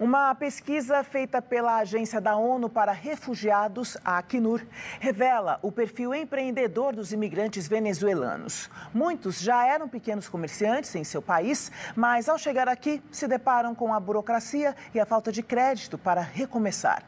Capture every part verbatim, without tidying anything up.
Uma pesquisa feita pela Agência da ONU para Refugiados, a Acnur, revela o perfil empreendedor dos imigrantes venezuelanos. Muitos já eram pequenos comerciantes em seu país, mas ao chegar aqui se deparam com a burocracia e a falta de crédito para recomeçar.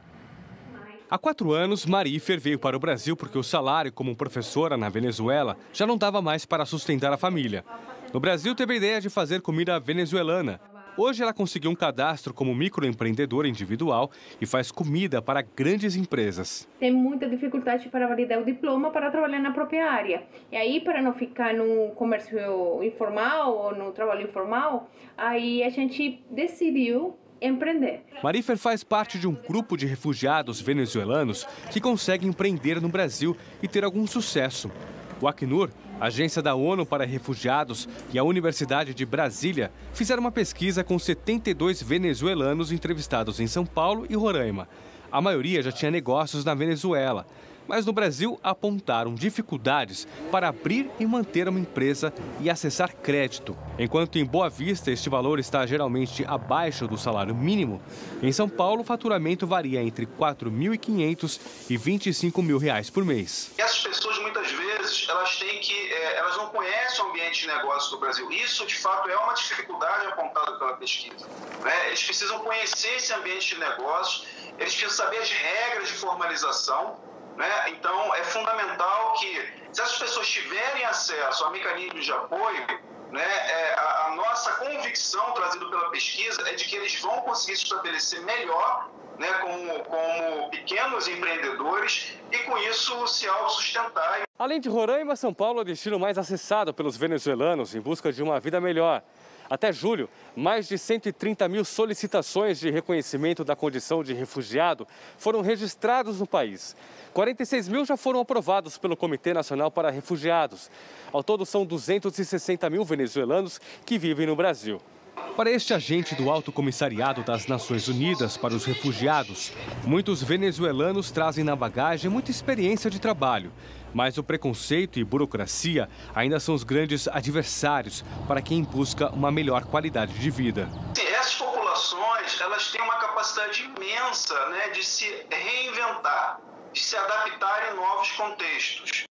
Há quatro anos, Marifer veio para o Brasil porque o salário como professora na Venezuela já não dava mais para sustentar a família. No Brasil, teve a ideia de fazer comida venezuelana. Hoje, ela conseguiu um cadastro como microempreendedora individual e faz comida para grandes empresas. Tem muita dificuldade para validar o diploma para trabalhar na própria área. E aí, para não ficar no comércio informal ou no trabalho informal, aí a gente decidiu empreender. Marifer faz parte de um grupo de refugiados venezuelanos que consegue empreender no Brasil e ter algum sucesso. O Acnur, a Agência da ONU para Refugiados, e a Universidade de Brasília fizeram uma pesquisa com setenta e dois venezuelanos entrevistados em São Paulo e Roraima. A maioria já tinha negócios na Venezuela, mas no Brasil apontaram dificuldades para abrir e manter uma empresa e acessar crédito. Enquanto em Boa Vista este valor está geralmente abaixo do salário mínimo, em São Paulo o faturamento varia entre quatro mil e quinhentos e vinte e cinco mil reais por mês. Essas pessoas muitas vezes elas têm que, elas não conhecem o ambiente de negócio do Brasil. Isso de fato é uma dificuldade apontada pela pesquisa, né? Eles precisam conhecer esse ambiente de negócios, eles precisam saber as regras de formalização. Né? Então, é fundamental que, se essas pessoas tiverem acesso a mecanismos de apoio, né, é, a, a nossa convicção trazida pela pesquisa é de que eles vão conseguir se estabelecer melhor, né, como, como pequenos empreendedores e, com isso, se autossustentar. Além de Roraima, São Paulo é o destino mais acessado pelos venezuelanos em busca de uma vida melhor. Até julho, mais de cento e trinta mil solicitações de reconhecimento da condição de refugiado foram registrados no país. quarenta e seis mil já foram aprovados pelo Comitê Nacional para Refugiados. Ao todo, são duzentos e sessenta mil venezuelanos que vivem no Brasil. Para este agente do Alto Comissariado das Nações Unidas para os Refugiados, muitos venezuelanos trazem na bagagem muita experiência de trabalho. Mas o preconceito e burocracia ainda são os grandes adversários para quem busca uma melhor qualidade de vida. Essas populações, elas têm uma capacidade imensa, né, de se reinventar, de se adaptar em novos contextos.